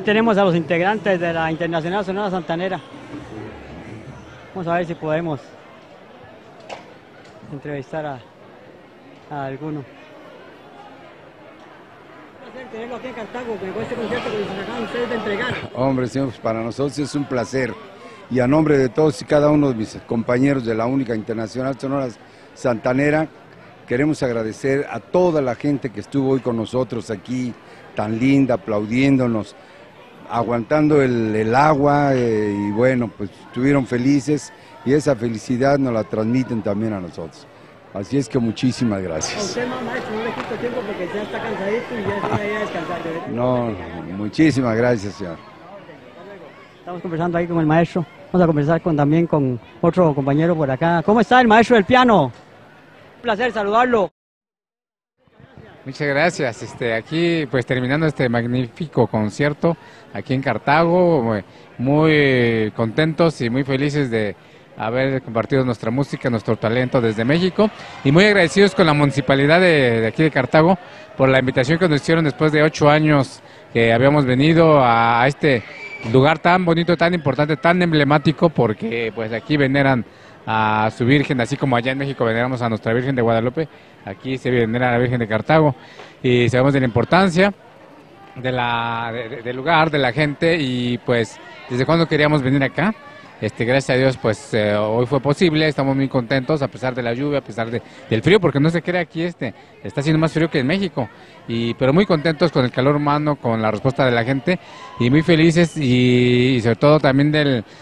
tenemos a los integrantes de la Internacional Sonora Santanera. Vamos a ver si podemos entrevistar a alguno. Un placer tenerlo aquí en Cartago, con este concierto que nos acaban ustedes de entregar. Hombre, señor, pues para nosotros es un placer. Y a nombre de todos y cada uno de mis compañeros de la única Internacional Sonora Santanera, queremos agradecer a toda la gente que estuvo hoy con nosotros aquí, tan linda, aplaudiéndonos, aguantando el agua, y bueno, pues estuvieron felices y esa felicidad nos la transmiten también a nosotros. Así es que muchísimas gracias. A usted, maestro, no le quito tiempo porque ya está cansadito y ya es hora de ir a descansar. No, muchísimas gracias, señor. Estamos conversando ahí con el maestro. Vamos a conversar también con otro compañero por acá. ¿Cómo está el maestro del piano? Un placer saludarlo. Muchas gracias. Aquí pues terminando este magnífico concierto aquí en Cartago, muy contentos y muy felices de haber compartido nuestra música, nuestro talento desde México y muy agradecidos con la municipalidad de aquí de Cartago por la invitación que nos hicieron después de 8 años que habíamos venido a este lugar tan bonito, tan importante, tan emblemático, porque pues aquí veneran a su Virgen, así como allá en México veneramos a nuestra Virgen de Guadalupe, aquí se venera a la Virgen de Cartago y sabemos de la importancia del lugar, de la gente y pues desde cuando queríamos venir acá. Gracias a Dios pues hoy fue posible, estamos muy contentos a pesar de la lluvia, a pesar del frío, porque no se cree aquí está haciendo más frío que en México, pero muy contentos con el calor humano, con la respuesta de la gente y muy felices y sobre todo también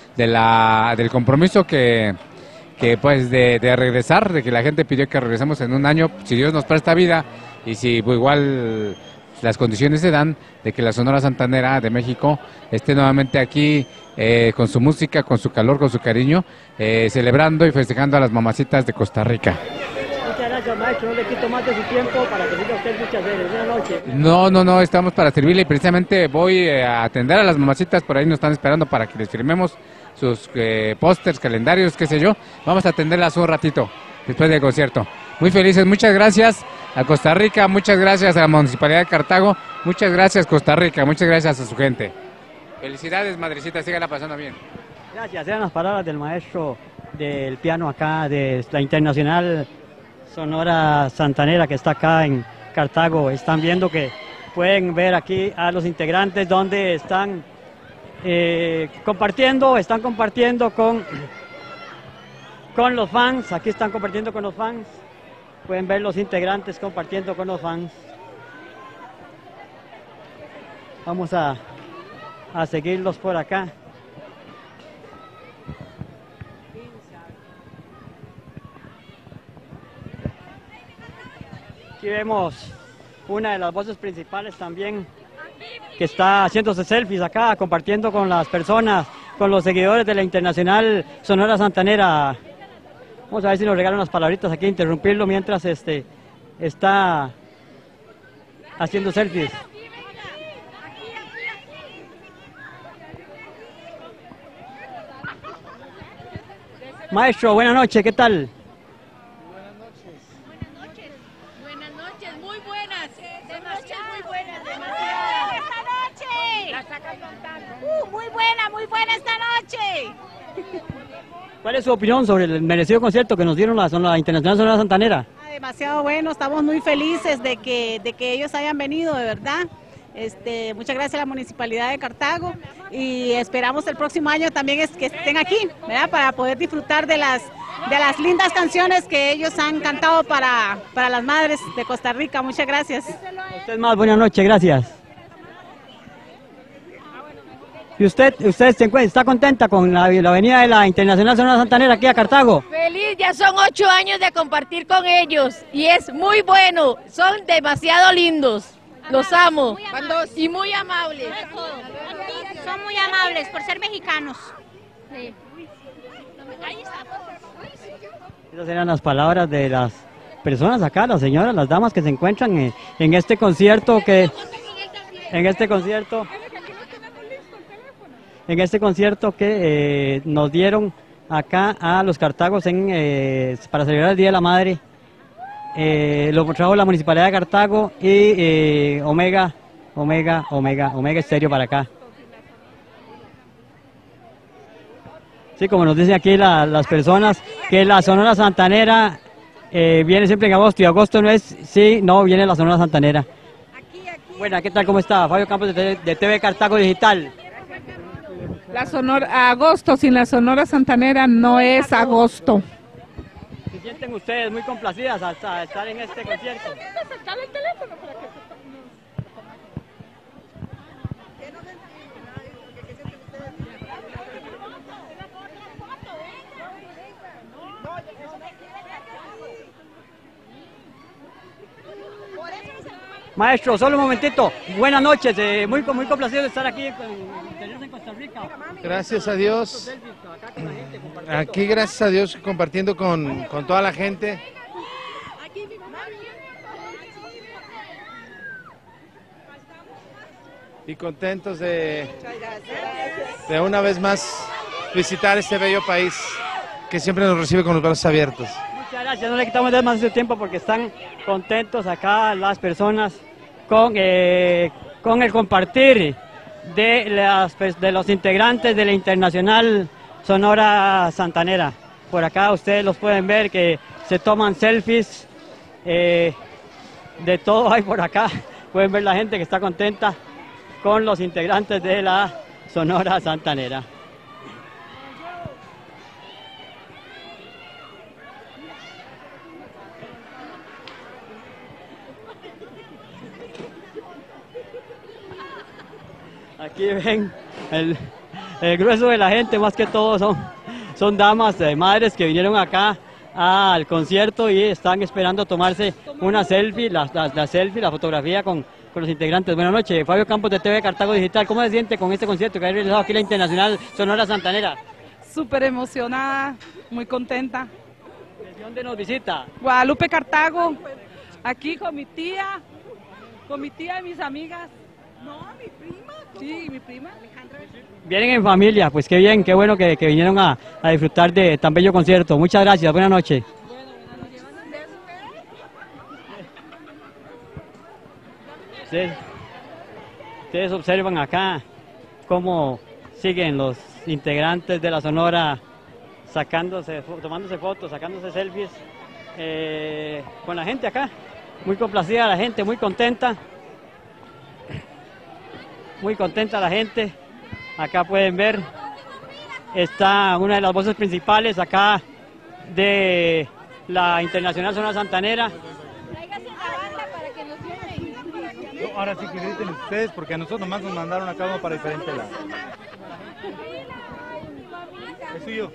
del compromiso que pues de regresar, de que la gente pidió que regresemos en un año, si Dios nos presta vida y si pues, igual las condiciones se dan de que la Sonora Santanera de México esté nuevamente aquí con su música, con su calor, con su cariño, celebrando y festejando a las mamacitas de Costa Rica. Muchas gracias, maestro. No le quito más de su tiempo para que siga usted muchas veces. Buenas noches. No, estamos para servirle y precisamente voy a atender a las mamacitas, por ahí nos están esperando para que les firmemos sus pósters, calendarios, qué sé yo. Vamos a atenderlas un ratito después del concierto. Muy felices, muchas gracias a Costa Rica, muchas gracias a la Municipalidad de Cartago, muchas gracias Costa Rica, muchas gracias a su gente. Felicidades, madrecita, síganla pasando bien. Gracias, eran las palabras del maestro del piano acá, de la Internacional Sonora Santanera que está acá en Cartago. Están viendo que pueden ver aquí a los integrantes donde están compartiendo con los fans. Aquí están compartiendo con los fans. Pueden ver los integrantes compartiendo con los fans. Vamos a seguirlos por acá. Aquí vemos una de las voces principales también que está haciéndose selfies acá, compartiendo con las personas, con los seguidores de la Internacional Sonora Santanera. Vamos a ver si nos regalan unas palabritas aquí, interrumpirlo mientras está haciendo selfies. Maestro, buenas noches, ¿qué tal? Buenas noches, muy buenas. Demasiado buenas, demasiado. ¡Esta noche! La sacan cantando. Muy buena esta noche. ¿Cuál es su opinión sobre el merecido concierto que nos dieron la Internacional Sonora Santanera? Demasiado bueno, estamos muy felices de que ellos hayan venido, de verdad. Muchas gracias a la Municipalidad de Cartago y esperamos el próximo año también que estén aquí, ¿verdad? Para poder disfrutar de las lindas canciones que ellos han cantado para las madres de Costa Rica. Muchas gracias. Usted más, buenas noches, gracias. ¿Y usted está contenta con la venida de la Internacional Sonora Santanera aquí a Cartago? Feliz, ya son 8 años de compartir con ellos y es muy bueno, son demasiado lindos. Los amo y muy amables. Son muy amables por ser mexicanos. Sí. Esas eran las palabras de las personas acá, las señoras, las damas que se encuentran en este concierto que nos dieron acá a los cartagos para celebrar el Día de la Madre. Lo trajo la Municipalidad de Cartago y Omega Estéreo para acá. Sí, como nos dicen aquí las personas, que la Sonora Santanera viene siempre en agosto, y agosto no es, sí, no, viene la Sonora Santanera. Bueno, ¿qué tal? ¿Cómo está? Fabio Campos de TV Cartago Digital. La Sonora, agosto sin la Sonora Santanera no es agosto. ¿Se sienten ustedes muy complacidas hasta estar en este concierto? Maestro, solo un momentito. Buenas noches, muy complacido de estar aquí en Costa Rica. Gracias a Dios. Aquí, gracias a Dios, compartiendo con toda la gente. Y contentos de una vez más visitar este bello país que siempre nos recibe con los brazos abiertos. Muchas gracias, no le quitamos más de tiempo porque están contentos acá las personas con el compartir de los integrantes de la Internacional Sonora Santanera. Por acá ustedes los pueden ver que se toman selfies, de todo hay por acá. Pueden ver la gente que está contenta con los integrantes de la Sonora Santanera. Aquí ven el grueso de la gente, más que todo son damas, madres que vinieron acá al concierto y están esperando tomarse una selfie, la fotografía con los integrantes. Buenas noches, Fabio Campos de TV Cartago Digital. ¿Cómo se siente con este concierto que ha realizado aquí la Internacional Sonora Santanera? Súper emocionada, muy contenta. ¿De dónde nos visita? Guadalupe, Cartago, aquí con mi tía y mis amigas. No, mi prima. Sí, mi prima. Vienen en familia, pues qué bien, qué bueno que vinieron a disfrutar de tan bello concierto. Muchas gracias, buenas noches. Sí. Ustedes observan acá cómo siguen los integrantes de la Sonora tomándose fotos, sacándose selfies con la gente acá. Muy complacida la gente, muy contenta. Muy contenta la gente. Acá pueden ver, está una de las voces principales acá de la Internacional Sonora Santanera. Ahora sí que griten ustedes, porque a nosotros nomás nos mandaron acá uno para diferente lado. Es suyo.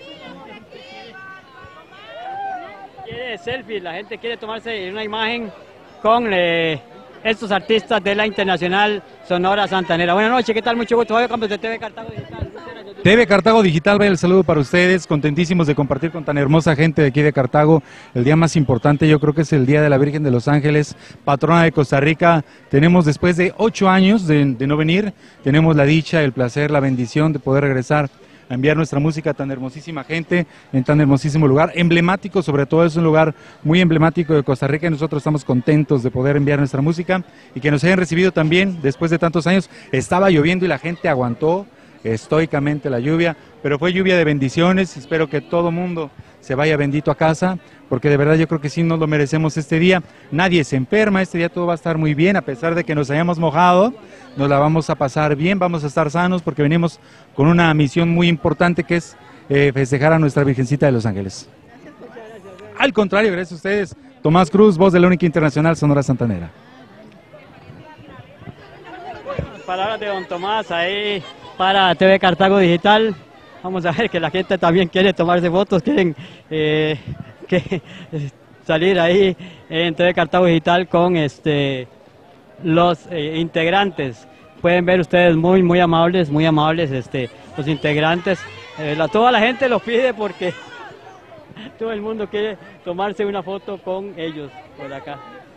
Quiere selfie, la gente quiere tomarse una imagen con estos artistas de la Internacional Sonora Santanera. Buenas noches, ¿qué tal? Mucho gusto. Fabio Campos de TV Cartago Digital. TV Cartago Digital, vaya el saludo para ustedes, contentísimos de compartir con tan hermosa gente de aquí de Cartago. El día más importante yo creo que es el Día de la Virgen de los Ángeles, patrona de Costa Rica. Tenemos después de 8 años de no venir, tenemos la dicha, el placer, la bendición de poder regresar a enviar nuestra música a tan hermosísima gente, en tan hermosísimo lugar, emblemático, sobre todo es un lugar muy emblemático de Costa Rica y nosotros estamos contentos de poder enviar nuestra música y que nos hayan recibido también después de tantos años. Estaba lloviendo y la gente aguantó estoicamente la lluvia, pero fue lluvia de bendiciones. Espero que todo mundo se vaya bendito a casa, porque de verdad yo creo que sí nos lo merecemos este día. Nadie se enferma, este día todo va a estar muy bien, a pesar de que nos hayamos mojado, nos la vamos a pasar bien, vamos a estar sanos, porque venimos con una misión muy importante que es festejar a nuestra Virgencita de los Ángeles. Al contrario, gracias a ustedes. Tomás Cruz, voz de la única Internacional Sonora Santanera. Palabras de don Tomás ahí para TV Cartago Digital. Vamos a ver que la gente también quiere tomarse fotos, quieren salir ahí en TV Cartago Digital con los integrantes. Pueden ver ustedes muy amables, los integrantes. Toda la gente lo pide porque todo el mundo quiere tomarse una foto con ellos por acá.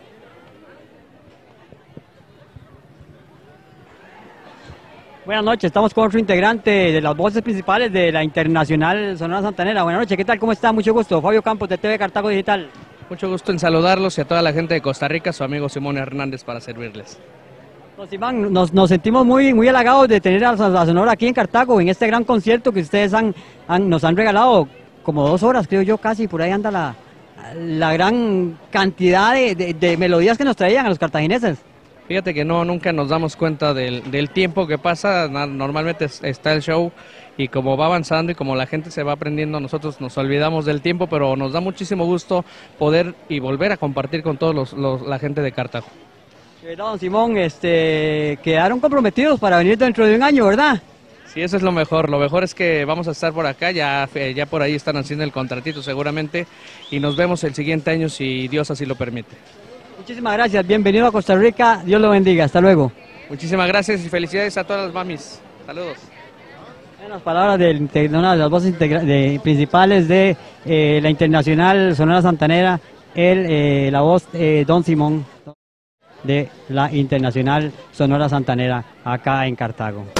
Buenas noches, estamos con otro integrante de las voces principales de la Internacional Sonora Santanera. Buenas noches, ¿qué tal? ¿Cómo está? Mucho gusto. Fabio Campos de TV Cartago Digital. Mucho gusto en saludarlos y a toda la gente de Costa Rica, su amigo Simón Hernández para servirles. Don Simón, nos sentimos muy halagados de tener a la Sonora aquí en Cartago, en este gran concierto que ustedes nos han regalado, como 2 horas creo yo casi, por ahí anda la gran cantidad de melodías que nos traían a los cartagineses. Fíjate que nunca nos damos cuenta del tiempo que pasa, normalmente está el show y como va avanzando y como la gente se va aprendiendo, nosotros nos olvidamos del tiempo, pero nos da muchísimo gusto poder y volver a compartir con todos la gente de Cartago. Don Simón, quedaron comprometidos para venir dentro de un año, ¿verdad? Sí, eso es lo mejor es que vamos a estar por acá, ya por ahí están haciendo el contratito seguramente y nos vemos el siguiente año si Dios así lo permite. Muchísimas gracias, bienvenido a Costa Rica, Dios lo bendiga, hasta luego. Muchísimas gracias y felicidades a todas las mamis, saludos. En las palabras de una de las voces principales de la Internacional Sonora Santanera, la voz Don Simón de la Internacional Sonora Santanera acá en Cartago.